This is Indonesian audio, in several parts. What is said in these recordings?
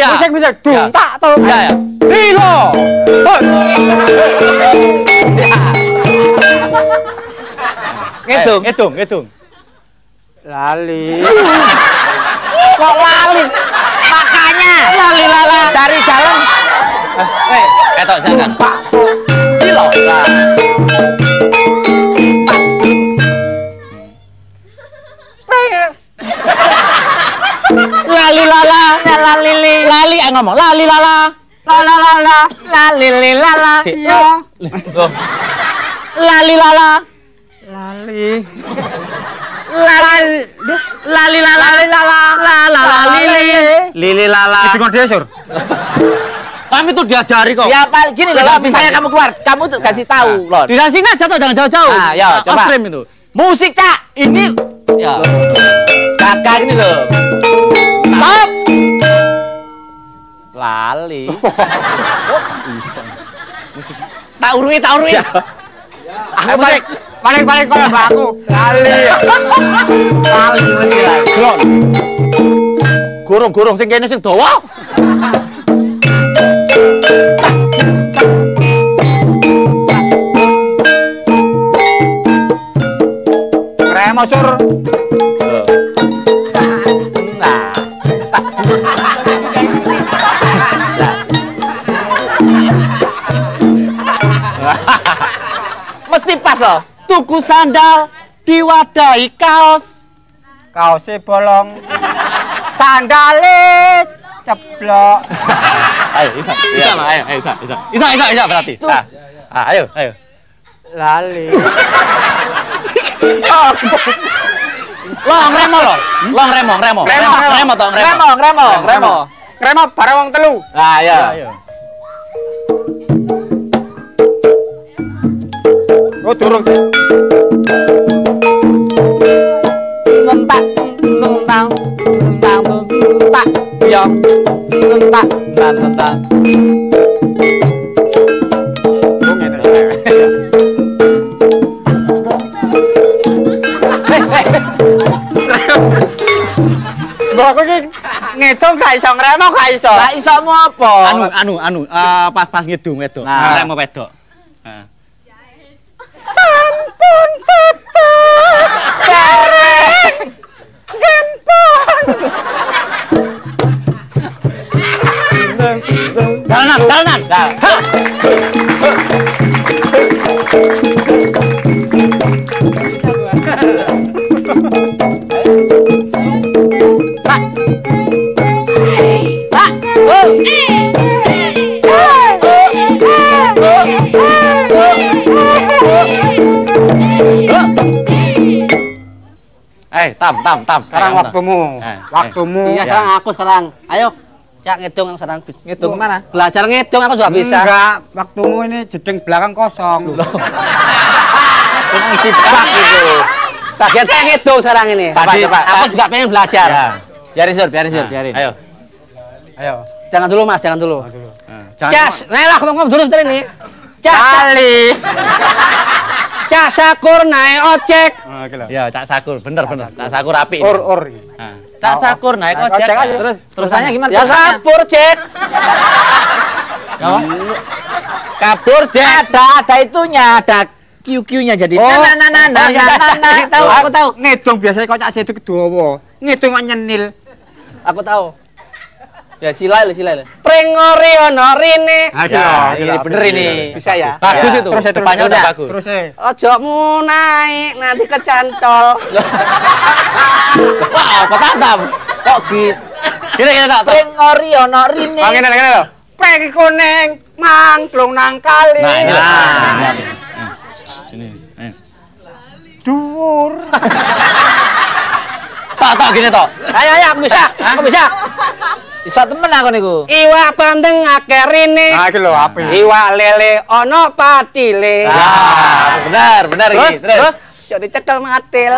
ya. Musik. Dung tak tung. Ya ya. Silo. Ngitung. Lali. Kok lali? Makanya lali lala dari jalan. Ketok silakan. Pak. Silo. Nah. Lali lala, lali ngomong lali lala. Lali lala. Iya. Lali lala. Lali. Lali lala. Itu kon dia, Sur. Kami tuh diajari kok. Ya Pak, gini loh, misalnya kamu keluar, kamu tuh kasih tahu loh. Di sini aja tuh, jangan jauh-jauh. Nah, ya, coba. Off frame itu. Musik, Cak. Ini ya. Kakak ini loh. Stop. Lali. Musik. Tak urui. Aku paling kalau aku. Lali. Lali mesti lah. Gorong sing kene sing dawa. Remo, Sur. Nah. Mesti pas loh. Tuku sandal diwadahi kaos. Kaosnya bolong. Sandale ceblok. Ayo, Isa. Isa berarti. Ayo. Lali. Long remo. Remo bareng wong telu. Nah, ya. Oh, durung sih. Nentak. Yong. Nentak. Oh, ngene. Mbok aku iki ngitung gak iso ngremo gak iso. Lah iso mu apa? Pas ngidung wedok. Nah. Remo wedok. Nah. Sampun tutup bareng gempon. Dalanan. Tam. Sekarang waktumu. Iya, sekarang aku sekarang. Ayo, Cak ngitung sekarang. Ngitung mana? Belajar ngitung aku juga bisa. Enggak, waktumu ini jedeng belakang kosong. Isi bak gitu. Bagian saya ngitung sekarang ini. Coba. Aku juga pengen belajar. Biarin, Sur. Ayo. Jangan dulu, Mas, jangan dulu. Jangan. Cas, nah ngomong dulu sebentar ini. Kali. Cak Sakur naik ojek. Ya, Cak Sakur, bener. Cak Sakur api. Or. Nah, Cak Sakur naik ojek. Terusannya gimana? Ya kabur, Cek. Apa? Kabur, Cek. Ada itunya, ada QQ-nya jadi. Aku tahu. Ngedong biasanya kok Cak Sedu kedawa. Ngedong kok nyenil. Aku tahu. Ya silai. Prengori ono rine. Ini bener ini. Bisa ya? Bagus itu. Terus depannya udah bagus. Terus Ojomu naik nanti kecantol. Wah, apa katam? Kok gini tak? Prengori ono rine. ngene lho. Preng kuning mangklung nang kali. Nah, ini lah. Sini. Dhuwur. Tak gini toh. Ayo, aku bisa. Bisa temen aku niku. Iwak bandeng akeh rine. Nah, iki lho apik. Iwak lele ono patile. Nah, benar iki. Terus jadi cekel matil.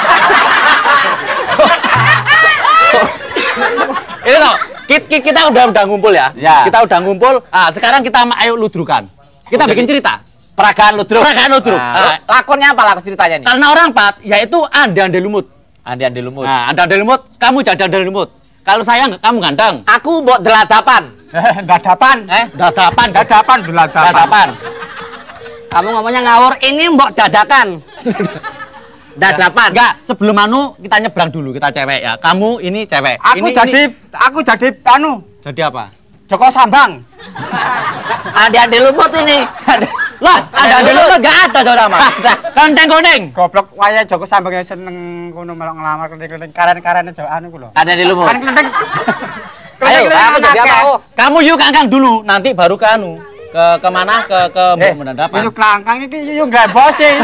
Ini toh, kita udah ngumpul ya. Kita udah ngumpul. Sekarang kita ayo ludrukan. Kita bikin cerita. Peragaan ludruk. Lakonnya apa lakon ceritanya nih? Karena orang 4 yaitu ande lumut. Andi lumut. Nah, ande lumut, kamu jadi ande lumut. Kalau saya kamu ganteng. Aku mbok deladapan. Dadapan. Dadapan. Dadapan. Kamu ngomongnya ngawur, ini mbok dadakan. Dadapan. Enggak, sebelum kita nyebrang dulu, kita cewek ya. Kamu ini cewek. Aku jadi Jadi apa? Joko Sambang. Adik-adik lumut ini. Loh, ada lumut enggak ada sama. Konteng-konteng. Goblok waya Joko Sambang yang seneng kono melok ngelamar keren-keren karen-karene Joko ku lho. Ada di lumut. Kan klenteng. Ayo, aku jadi apa? Kamu yuk kangkang dulu, nanti baru ke ke mana? Ke Mendapan. Yuk langkang iki yuk glebosi.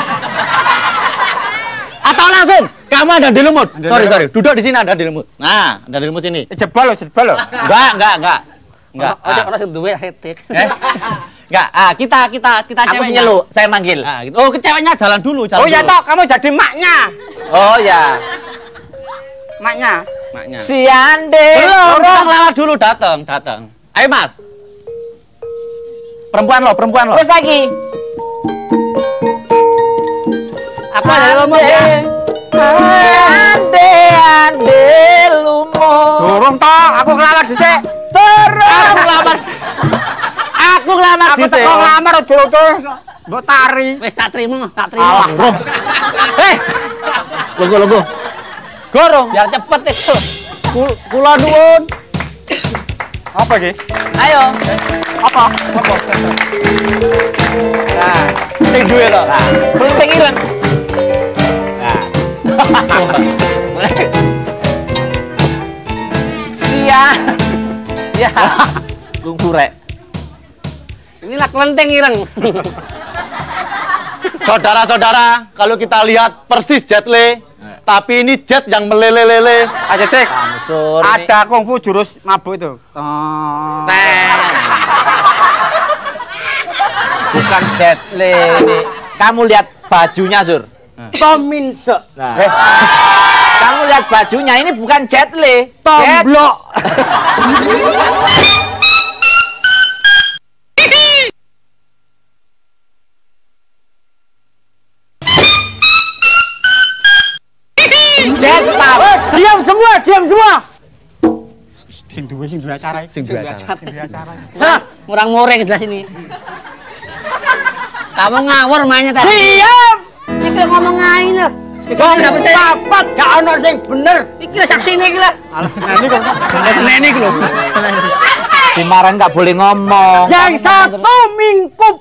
Atau langsung kamu ada di lumut. Sorry. Duduk di sini ada di lumut. Nah, ada di lumut sini. Jebol lho. Enggak. Orang duwe hetik. Enggak. Kita Aku ceweknya. nyeluk, saya manggil. Nah, gitu. Oh, ke ceweknya jalan dulu. Oh ya toh, kamu jadi maknya. Oh ya. Maknya. Si Ande. Belum, lewat dulu datang. Ayo, Mas. Perempuan lo. Terus lagi. Aku ada lumut ya. Ande lumut. Durung toh, aku ngelamar dhisik. Aku ngelamar Aku teko ngelamar durung mbok tari. Wis tak trimo. Logo. Gorong. Biar cepet itu. Kula nuwun. Apa iki? Ayo. Apa? Nah, Sing duwe to. penting ireng. Ya. Gungkurek. Inilah kelenteng ireng. Saudara-saudara, kalau kita lihat persis Jet Li, tapi ini jet yang meleleh-leleh. Aja Dik. Samsur. Ada kungfu jurus mabuk itu. Bukan Jet Li ini. Kamu lihat bajunya, Sur. Tominse. Nah. Kamu lihat bajunya, ini bukan Jet Li. Tomblok. Jet Pap. Diam semua. Sing duwe acara iki. Sing duwe acara. Hah, murang-muring jelas ini. Kamu ngawur mainnya tadi. Diam. Iki lho ngomong ae lho. Iki Gak percaya. Papat gak ono sing bener. Iki lho saksine iki lho. Alasan ini kok. Ini iki lho. Dimarahin nggak boleh ngomong. Yang satu mingkup.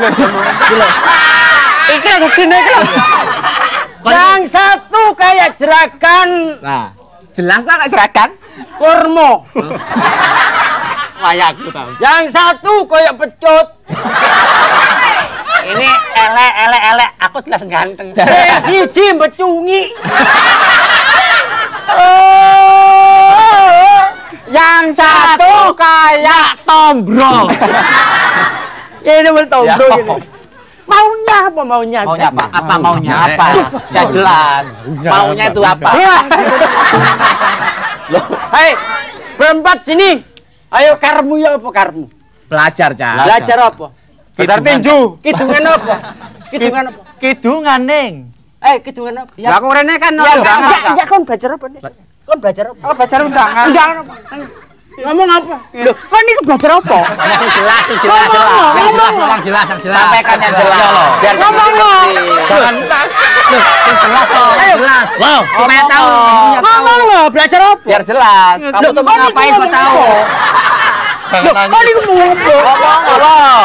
Iki lho saksine iki lho. Yang satu kayak jerakan Nah, jelas tak kayak serakan? kurma. Wayakku tahu. Yang satu kayak pecut. Ini elek. Aku jelas ganteng. Yang siji becungi. Yang satu kayak Tombro. ini bertombro Ya. gini. Maunya apa maunya? Maunya apa? Apa maunya apa? Ya jelas. Maunya itu apa? Loh, hei, berempat sini. Ayo karmu ya apa karmu? Belajar, Cak. Belajar apa? Belajar tinju. Kidungan apa? Kidungan apa? Kidungan ning. Kidungan apa? Ya aku rene kan Ya enggak kon belajar apa nih? Kon belajar apa? Oh, belajar undangan. Undangan apa? Ngomong apa? Loh, kon ini belajar apa? Jelas. Ngomong. Jelas. Sampaikan yang jelas. Biar Ngomong loh. Jangan. Jelas toh. Jelas. Wow. Supaya tahu. Ngomong loh, belajar apa? Biar jelas. Kamu tuh mau ngapain gua tahu. Loh, kon ini ngomong apa? Ngomong loh.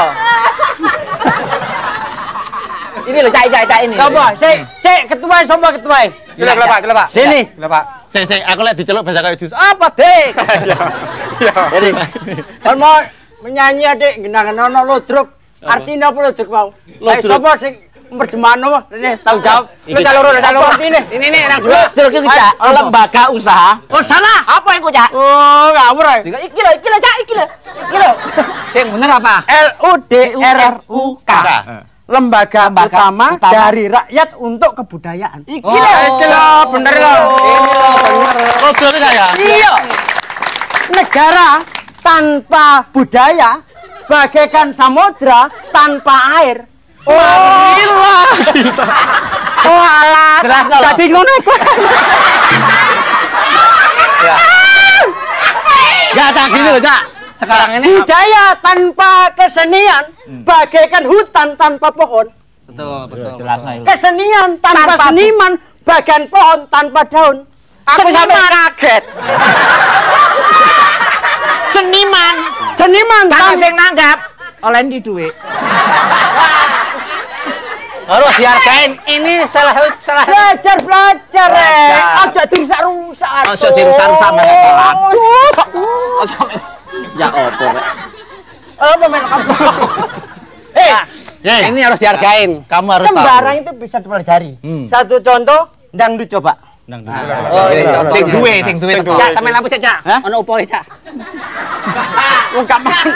Ini loh, cak ini. Coba, sik ketua sama ketua. Gila, Pak. Sini. Sik, aku lihat diceluk bahasa kayak jus. Apa, Dik? Jadi, kon mau menyanyi adik genang-genang ludruk. Artinya apa ludruk mau? Ludruk. Sapa sing merjemano ini tanggung jawab. Lu caloro artine. Ini orang jeruk itu, Cak. Lembaga usaha. Oh, salah. Apa yang Cak? Oh, ngawur ae. Iki lho, Cak, iki lho. Sing bener apa? LUDRUK. Lembaga utama dari rakyat untuk kebudayaan. Iki lho, bener lho. Rodol saya. Iya. Negara tanpa budaya bagaikan samudra tanpa air. Oh, gila. Oh, alah. Jelas lho. Dadi ngono iku. Enggak, Cak, gini loh, Cak. Sekarang ini budaya tanpa kesenian bagaikan hutan tanpa pohon. betul. Jelas nah itu. Kesenian tanpa seniman bagian pohon tanpa daun. Aku sampai kaget. Seniman Kakak sing nanggap oleh di duit. Harus dihargain. Ini salah belajar aja dirusak-rusak. Aja dirusak-rusak mana kolam. ya opo rek. Apa men kamu? Ini harus dihargain. Kamu harus tahu. Sembarang itu bisa dipelajari. Satu contoh, dangdut coba. Oh, Sing duwe. Cak, sampe lampu Cak. Ono upore Cak. Ungkap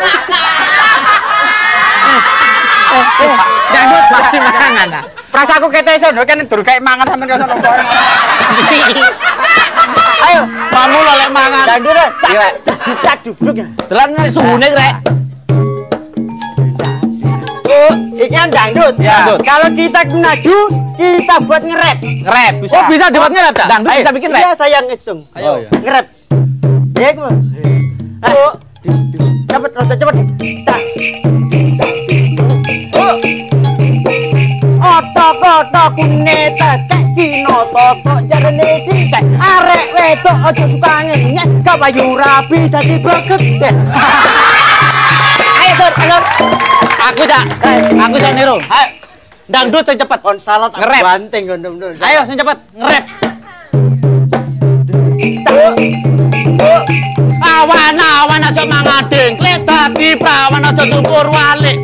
Dangdut pasti mangan. Prasaku kete sono kan dur kayak mangan sampean kono opo. Ayo, Mamu lolek mangan. dangdut rek. Tak duduk ya. Delan nek suhune rek. Oh, ini kan dangdut. Dangdut. Kalau kita maju, kita buat nge-rap. Nge-rap. Oh, bisa dibuat nge-rap, Cak? Dangdut bisa bikin rap. Iya, saya ngitung. Ayo. Nge-rap. Ya, itu. Ayo. Cepet, cepet. Tak. Otak kune tekek Cina toko jarene sithik arek wedok aja suka ngenyek kapayu rapi dadi begede. Ayo, Sur. Aku, Cak. Aku iso niru. Ayo. Dangdut sing cepet. Kon salat Nge-rap. banting ngono. Ayo sing cepet nge-rap. Awan-awan aja mangading, dadi prawan aja cukur walik.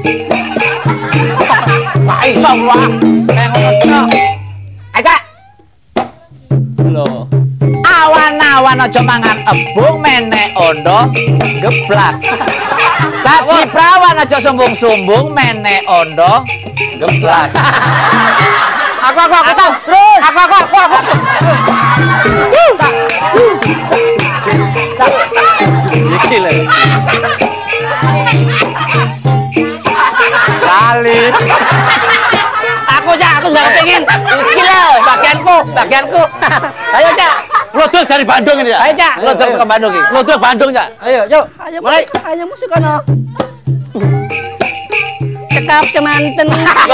Pak iso wae. Kayak ngono. Aja. Lho. Awan-awan aja mangan ebung menek ondo geblak. Dadi prawan aja sombong-sombong menek ondo geblak. Aku tahu. Terus. Aku. Iki lho. Lali. Aku enggak kepengin. Iki lho, bagianku. Ayo, Cak. Lodol dari Bandung ini, Cak. Ayo, Cak. Lodol ke Bandung iki. Lodol Bandung, Cak. Ayo, yuk. Mulai. Ayo musik kono. Cekap semanten.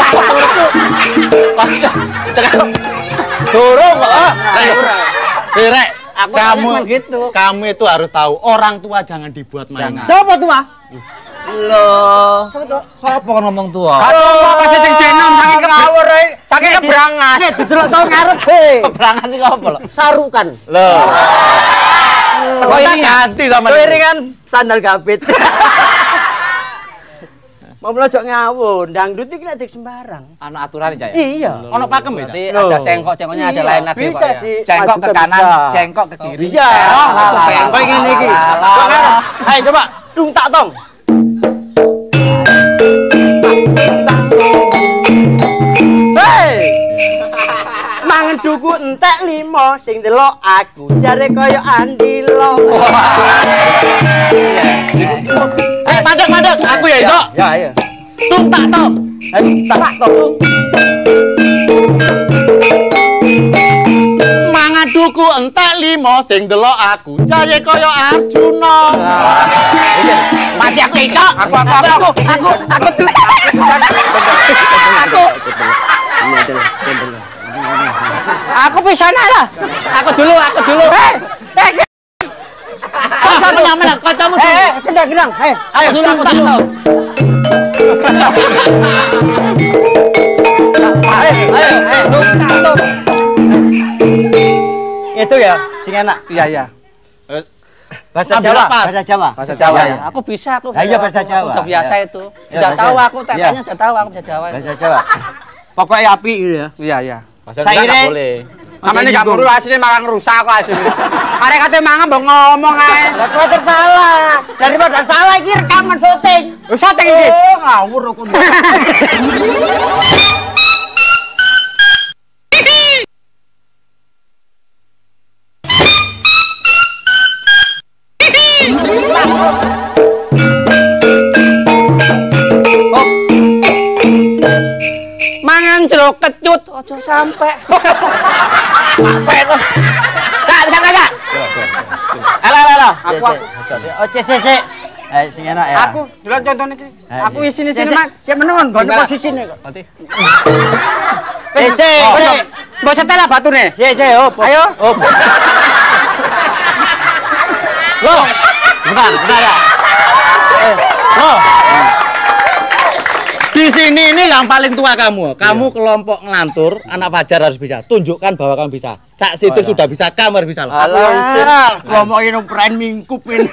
Paksa. Cekap. Durung kok. Rek, kamu itu harus tahu orang tua jangan dibuat mainan. Siapa tua? Loh. Siapa ngomong tua? Aduh, pas sing denom saking ngawur ae. Saking kebrangas. Didelok tau ngarep he. Kebrangas iki apa lho? Sarukan. Loh. Kok ini ganti sama kan sandal gabit. Mau melojok ngawur, dangdut iki nek sembarang. Ana aturane, Cak. Iya. Ono pakem ya, Cak? Berarti ada cengkok-cengkoknya ada lain lagi bisa Pak ya. di Cengkok ke kanan, cengkok ke kiri. Iya. Kayak ngene iki. Ayo coba, tung tak tong. Hei. Mangan duku entek 5 sing delok aku jare kaya andilo. Mandek, aku ya iso. Ya, iya. Tung tak tong. Tak tong. Mangan duku entek 5 sing delok aku jare kaya Arjuna. Masih aku iso. Aku. Aku pisan lah. Aku dulu. Kamu nyaman, kacamu dulu. Gendang. Ayo dulu aku dulu. Ayo. Itu ya, sing enak. Iya. Bahasa Ambil Jawa, lepas. bahasa Jawa. Ya. Aku bisa. Iya, bahasa Jawa. Udah biasa itu. Ya, Udah bahasa- tahu aku Iya. udah tahu aku bisa Jawa. Bahasa Jawa. Pokoknya api gitu ya. Iya. Saire. Sama ini gak muru asli malah ngerusak aku asli. Arek kate mangan mbok ngomong ae. Lah kuwi salah. Daripada salah iki rekaman syuting. Syuting iki. Oh, ngawur aku. Mangan jeruk kecut aja sampe. Sampai terus. Kak. Halo. Aku Sik. Sing enak ya. Aku delok contone iki. Aku isine sini Mas. Sik menengon nggon posisine kok. Berarti. Sik. Mbok setel batune. Sik, ayo. Loh, bentar ya. Loh. Di sini ini yang paling tua kamu. Kamu kelompok ngelantur, anak Fajar harus bisa. Tunjukkan bahwa kamu bisa. Cak Situ sudah bisa, kamu harus bisa. Alah, kelompok ini pren mingkup ini.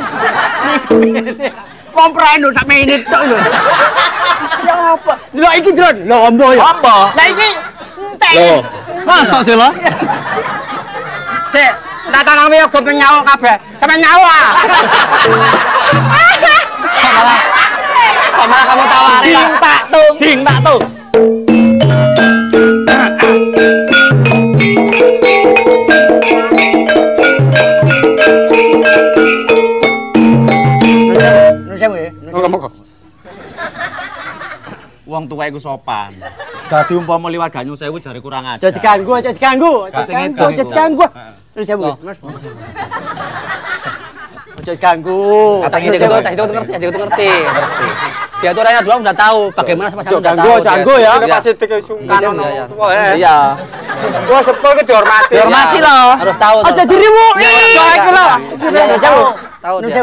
Kompren sak menit tok lho. Ya apa? Lho iki Dron, lho ombo ya. Ombo. Lah iki entek. Loh, masa sih lo? Sik, tak tolong yo go nyawa kabeh. Sampe nyawa. Malah kamu tawarin. Ding tak tuh. Moga-moga. Wong tuwa iku sopan. Dadi umpama liwat gak nyusewu jare kurang aja. Aja diganggu. Terus ya, Bu. Mas. Aja diganggu. Katanya itu ngerti. Dia tuh orangnya dulu udah tahu bagaimana sama satu udah tahu. Ganggu ya. Udah pasti sungkan ono. Iya. Gua sepo ke dihormati. Dihormati loh. Harus tahu. Aja dirimu. Iya iku lho. Tahu dia.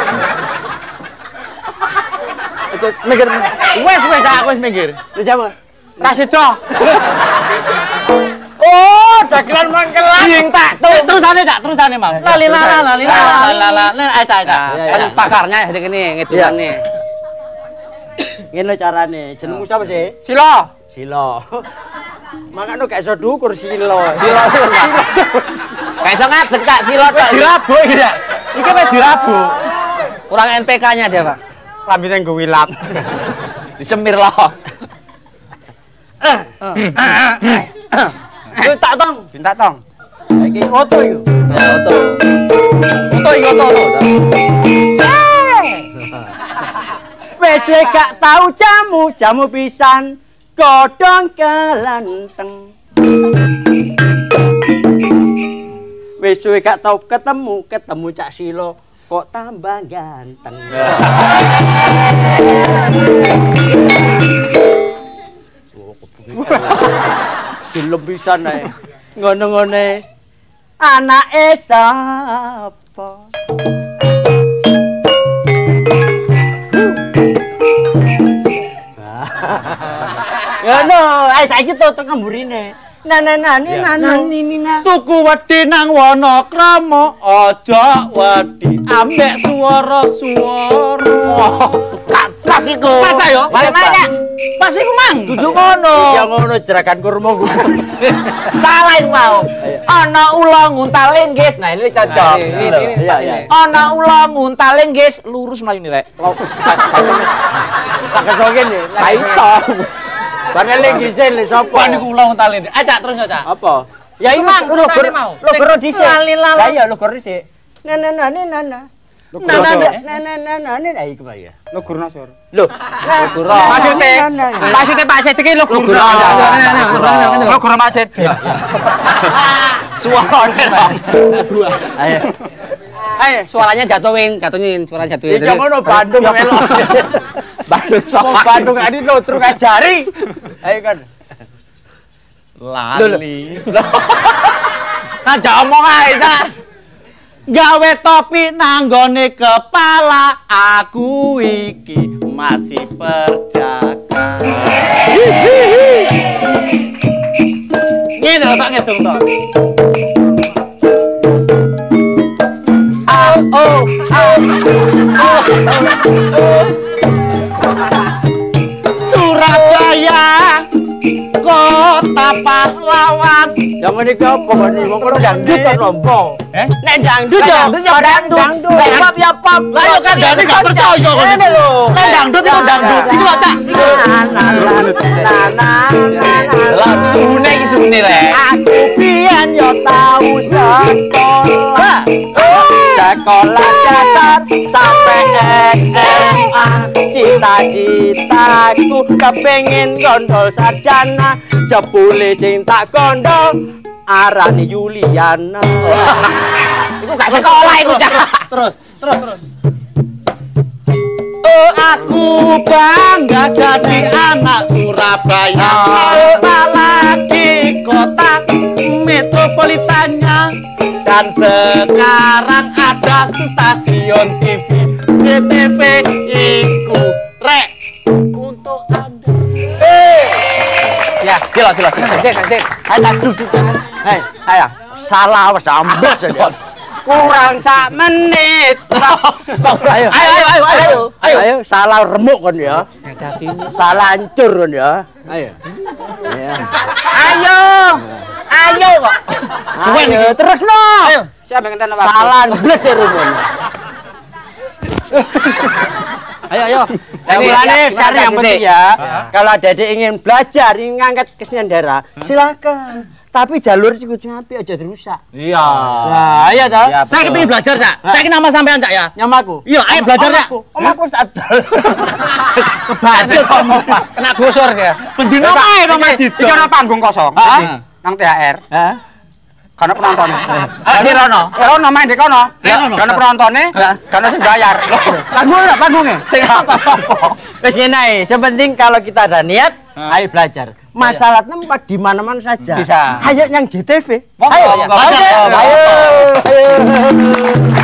Mikir. Wes aku wis minggir. Lu siapa? Rasido. Oh, dagelan mangkelan. Ding tak tuh. Terusane Mang. Lalila. Aca. Kan pakarnya ya gini ngitungane. Ngene carane. Jenengmu sapa sih? Silo. Makane gak iso dukur Silo. Gak iso ngadeg Kak Silo tok. Dirabu iki ya. Iki wis dirabu. Kurang NPK-nya dia, Pak. Lambine nggo wilap. Disemir loh. Lu tak tong. Cinta tong. Iki oto iku. Ya, oto. Oto. Wes gak tau jamu pisan godhong kelanteng. Wes gak tau ketemu Cak Silo kok tambah ganteng. Silem pisan ae. Ngono-ngone anake sapa? Ngono, ae saiki tutuk ngemburine. Nana. Tuku wedi nang Wonokrama, aja wedi ambek swara. Pas iku. Pas ayo. Bagaimana? Pas iku Mang. Dudu ngono. Ya ngono jeragan kurma. Salah itu mau. Ana ula nguntalinggis. Nah, ini cocok. Iya. Ana ula nguntalinggis lurus mlayu rek. Tak kesogen nih. Ra iso. Bareng linggise lho sapa? Niku ulang talent. Acak terus Acak. Apa? Ya iki Mang, logoro dhisik. Lah iya logoro dhisik. Nana. Nana iki kemarin ya. Logoro nasor. Lho, logoro. Maksudnya Pak Sedi iki logoro. Logoro Pak Sedi. Suarane lho. Ayo, Suaranya jatuhin, suara jatuhin. iki ngono Bandung melok. Bandung ani lotruk ajari. Ayo kan. Lali. Aja omong ae, Cak. Gawe topi nanggone kepala, aku iki masih perjaka. Ngene lho tak ngedung to. Surabaya kota pahlawan. Yang menika apa ngene wong kono dangdut kok rompo. Nek dangdut ya dangdut. Nek pop ya pop. Lah yo kan dadi gak percaya kok. Ngene lho. Nek dangdut iku dangdut. Iku lho Cak. Lah sune iki sune rek. Aku pian yo tau sekolah. Sekolah dasar sampai SMA. Cita-citaku kepengin gondol sarjana. Jebule sing tak gondol arane Yuliana. Iku Aku gak sekolah iku, Cak. Terus. Oh, aku bangga jadi anak Surabaya. Apalagi kota metropolitannya. Dan sekarang ada stasiun TV JTV iku rek untuk Anda. Ya, sila. Kantik. Ayo duduk. Ayo. Salah wis ambek. Kurang sak menit. Ayo, salah remuk kon ya. Salah hancur kon ya. Ayo. Ayo kok. Suwen iki terusno. Ayo. Siapa ngenten waktu? Salah bles ya rumun. Ayo. Mulane sekarang yang penting ya. Kalau Dede ingin belajar, ingin ngangkat kesenian daerah, silakan. Tapi jalur sing kudu apik aja dirusak. Iya. Nah, iya toh? Saya kepengin belajar, Cak. Saya nama sampean, Cak ya. Nyamaku. Iya, ayo belajar, Cak. Omaku sak. Kebantu kena gusur ya. Bendino ae to Mas Dito. Iki ana panggung kosong. Nang THR. Heeh. Kana penontonnya. Di rono. Rono main di kono. Kana penontonnya, kana sing bayar. Panggungnya. Sing nonton sapa? Wis ngene ae, sing penting kalau kita ada niat, ayo belajar. Masalah tempat di mana-mana saja. Bisa. Ayo yang JTV. Ayo. Ayo.